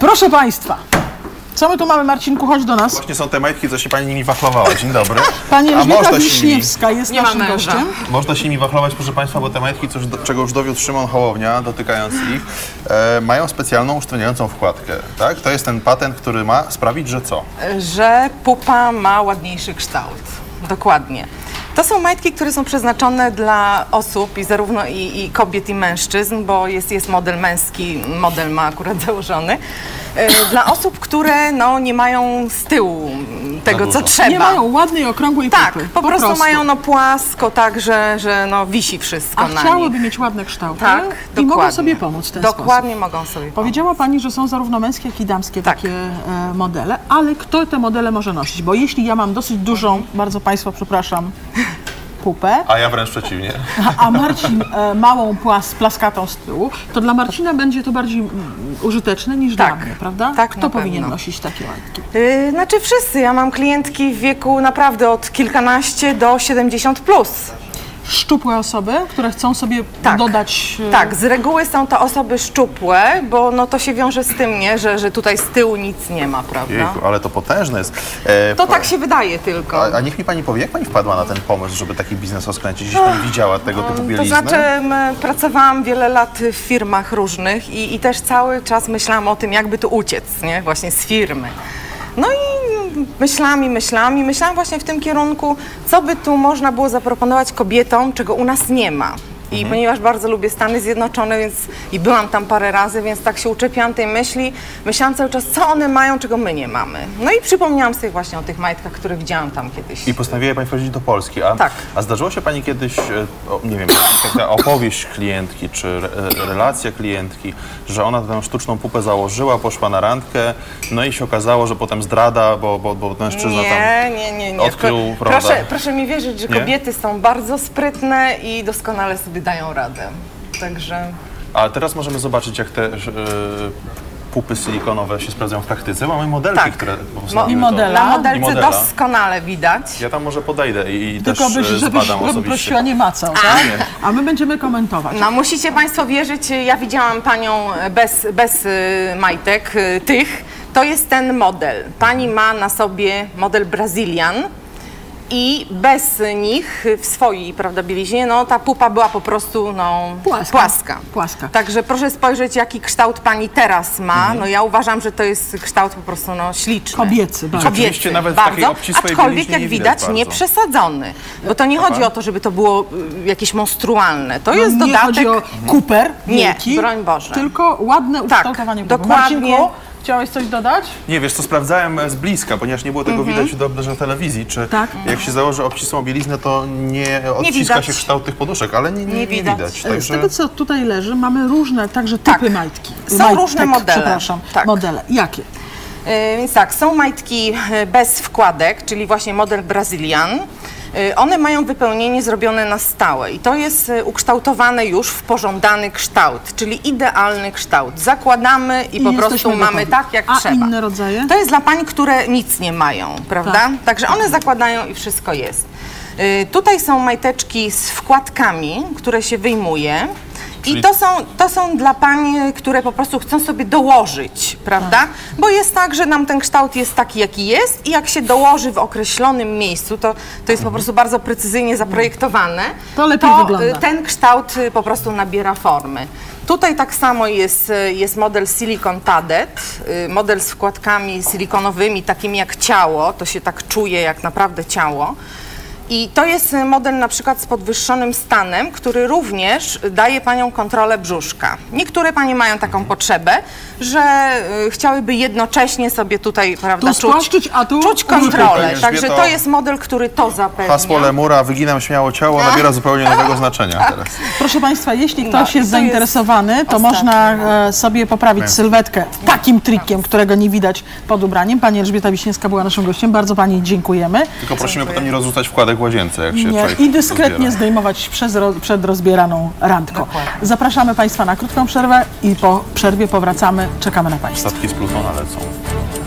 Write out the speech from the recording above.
Proszę Państwa, co my tu mamy, Marcinku? Chodź do nas. Właśnie są te majtki, co się pani nimi wachlowała. Dzień dobry. Pani Elżbieta Wiśniewska jest naszym gościem. Można się nimi wachlować, proszę Państwa, bo te majtki, czego już dowiódł Szymon Hołownia, dotykając ich, mają specjalną usztywniającą wkładkę. Tak? To jest ten patent, który ma sprawić, że co? Że pupa ma ładniejszy kształt. Dokładnie. To są majtki, które są przeznaczone dla osób, i zarówno i kobiet, i mężczyzn, bo jest model męski, model ma akurat założony. Dla osób, które nie mają z tyłu tego, co trzeba. Nie mają ładnej, okrągłej tak, pupy. po prostu mają płasko, tak, że wisi wszystko na nich. A chciałyby mieć ładne kształty, tak, i mogą sobie pomóc w ten sposób. Dokładnie mogą sobie pomóc. Powiedziała Pani, że są zarówno męskie, jak i damskie takie modele, ale kto te modele może nosić? Bo jeśli ja mam dosyć dużą, bardzo Państwa przepraszam, pupę. A ja wręcz przeciwnie. A Marcin małą, plaskatą z tyłu, to dla Marcina będzie to bardziej użyteczne niż dla mnie, prawda? Tak, kto powinien nosić takie majtki? Znaczy wszyscy. Ja mam klientki w wieku naprawdę od kilkanaście do 70+. Szczupłe osoby, które chcą sobie dodać... Tak, z reguły są to osoby szczupłe, bo to się wiąże z tym, nie, że tutaj z tyłu nic nie ma, prawda? Jejku, ale to potężne jest. To tak się wydaje tylko. A niech mi Pani powie, jak Pani wpadła na ten pomysł, żeby taki biznes rozkręcić? Jeśli Pani widziała tego typu bieliznę? To znaczy, pracowałam wiele lat w firmach różnych i też cały czas myślałam o tym, jakby tu uciec, nie? Właśnie z firmy. No i myślałam właśnie w tym kierunku, co by tu można było zaproponować kobietom, czego u nas nie ma. I ponieważ bardzo lubię Stany Zjednoczone, i byłam tam parę razy, więc tak się uczepiałam tej myśli, myślałam cały czas, co one mają, czego my nie mamy. No i przypomniałam sobie właśnie o tych majtkach, które widziałam tam kiedyś. I postanowiła Pani wchodzić do Polski. A zdarzyło się Pani kiedyś, nie wiem, taka opowieść klientki, czy relacja klientki, że ona tę sztuczną pupę założyła, poszła na randkę, no i się okazało, że potem zdrada, bo mężczyzna tam odkrył, prawda? Proszę mi wierzyć, że kobiety są bardzo sprytne i doskonale sobie dają radę. Także... A teraz możemy zobaczyć, jak te pupy silikonowe się sprawdzają w praktyce. Mamy modelki, które I modela. Na modelce doskonale widać. Ja tam może podejdę i tylko też zbadam osobiście. Prosiła nie macał, tak? A my będziemy komentować. No musicie Państwo wierzyć, ja widziałam Panią bez majtek tych. To jest ten model. Pani ma na sobie model Brazilian. I bez nich w swojej, prawda, bieliźnie, ta pupa była po prostu płaska. Także proszę spojrzeć, jaki kształt Pani teraz ma. Ja uważam, że to jest kształt po prostu śliczny. Kobiecy, bardzo. Oczywiście nawet w takiej obcisłej aczkolwiek jak widać nie przesadzony. Bo to nie chodzi o to, żeby to było jakieś monstrualne. To jest dodatek. Nie chodzi o kuper wielki, nie, broń Boże. Tylko ładne ukształtowanie. Dokładnie. Marcinku, chciałeś coś dodać? Nie, wiesz co, sprawdzałem z bliska, ponieważ nie było tego widać dobrze na telewizji, czy jak się założy obcisłą bieliznę, to nie odciska się kształt tych poduszek, ale nie widać. Także... Z tego, co tutaj leży, mamy różne także typy majtki. Są różne modele. Przepraszam, modele. Jakie? Więc tak, są majtki bez wkładek, czyli właśnie model Brazilian. One mają wypełnienie zrobione na stałe i to jest ukształtowane już w pożądany kształt, czyli idealny kształt. Zakładamy i po prostu mamy tak, jak trzeba. A inne rodzaje? To jest dla pań, które nic nie mają, prawda? Tak. Także one zakładają i wszystko jest. Tutaj są majteczki z wkładkami, które się wyjmuje. I to są dla pań, które po prostu chcą sobie dołożyć, prawda? Bo jest tak, że nam ten kształt jest taki, jaki jest i jak się dołoży w określonym miejscu, to jest po prostu bardzo precyzyjnie zaprojektowane, to lepiej wygląda. Ten kształt po prostu nabiera formy. Tutaj tak samo jest model Silicon Padded, model z wkładkami silikonowymi, takimi jak ciało, to się tak czuje jak naprawdę ciało. I to jest model na przykład z podwyższonym stanem, który również daje paniom kontrolę brzuszka. Niektóre panie mają taką potrzebę, że chciałyby jednocześnie sobie tutaj, prawda, czuć kontrolę. Także to jest model, który to zapewnia. Hasło Lemura, wyginam śmiało ciało, nabiera zupełnie nowego znaczenia teraz. Proszę Państwa, jeśli ktoś jest zainteresowany, to można sobie poprawić sylwetkę takim trikiem, którego nie widać pod ubraniem. Pani Elżbieta Wiśniewska była naszym gościem. Bardzo Pani dziękujemy. Tylko prosimy potem nie rozrzucać wkładek w łazience, jak się i dyskretnie zdejmować przed rozbieraną randką. Dokładnie. Zapraszamy Państwa na krótką przerwę i po przerwie powracamy. Czekamy na Państwa. Statki z Plutona lecą.